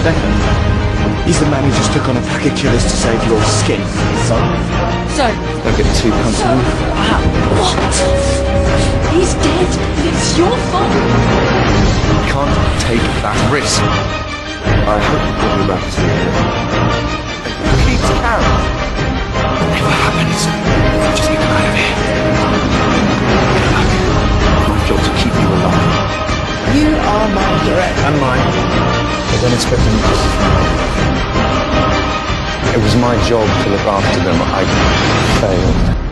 Becker. He's the man who just took on a pack of killers to save your skin. So? Don't get too comfortable. What? He's dead. It's your fault. You can't take that risk. I hope you'll be back to you. Please, Karen. Whatever happens, just get him out of here. Good luck. My job to keep you alive. You are my threat. And mine. I don't expect any justice from you. It was my job to look after them. I failed.